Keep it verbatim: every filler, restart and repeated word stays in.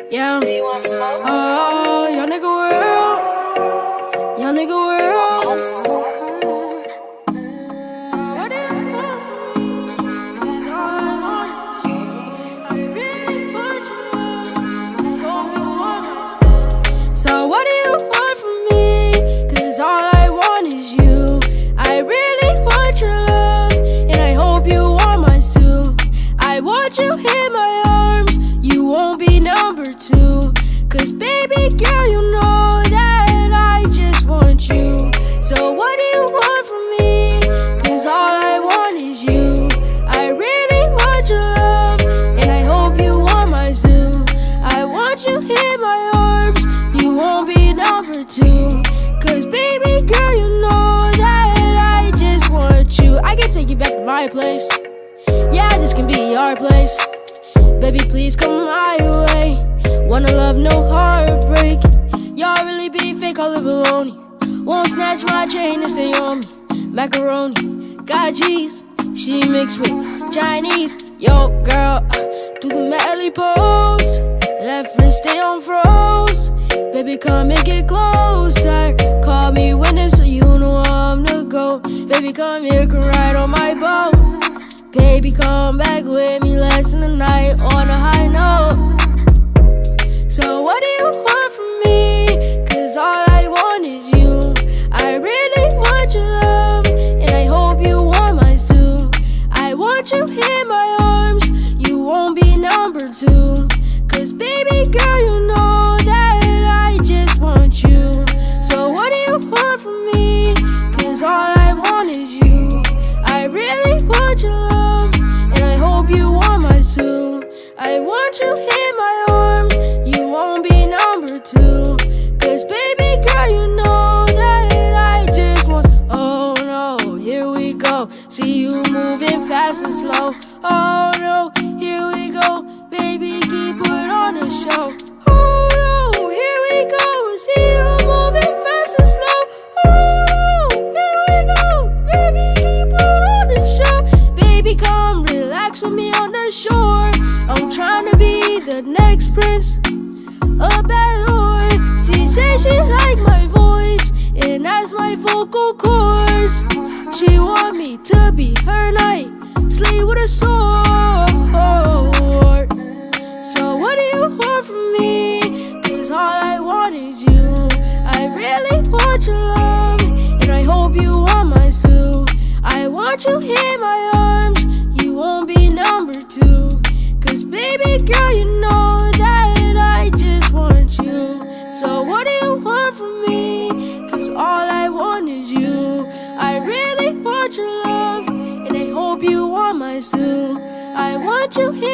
Yeah. Oh, young nigga world. Young nigga world. So what do you want from me? Cause all I want is you. I really want your love, and I hope you want mine too. I want you in my arms, you won't be number two. Cause baby girl, you know that I just want you. So what do you want from me? Cause all I want is you. I really want your love, and I hope you want mine too. I want you in my arms, you won't be number two. Cause baby girl, you know that I just want you. I can take you back to my place. Yeah, this can be our place. Baby, please come my way. Wanna love, no heartbreak. Y'all really be fake, all the baloney. Won't snatch my chain and stay on me. Macaroni, got cheese, she mixed with Chinese. Yo, girl, do the medley pose. Left wrist stay on froze. Baby, come and get closer. Call me when it's so you know I'm the go. Baby, come here, can ride on my boat. Baby, come back with me, let's in the night on a high note. So what do you want from me? Cause all I want is you. I really want your love, and I hope you want mine too. I want you in my arms, you won't be number two. Cause baby girl, you know that I just want you. So what do you want from me? Cause all I want is you. I really want your love, and I hope you want mine too. I want you in my arms, you won't be number two. Cause baby girl, you know that I just want. Oh no, here we go. See you moving fast and slow. Oh no, here we go. Baby, keep it on the show. Oh no, here we go. See you moving fast and slow. Oh no, here we go. Baby, keep it on the show. Baby, come relax with me on the shore. I'm trying to be the next prince, a bad lord. She said she like my voice, and that's my vocal cords. She want me to be her knight, slay with a sword. So what do you want from me? Cause all I want is you. I really want your love, and I hope you want mine too. I want you in my arms, you won't be number two. Cause baby girl, you know that I just want you. So what do you want from me? Cause all I want is you. I really want your love, and I hope you want mine too. I want you here.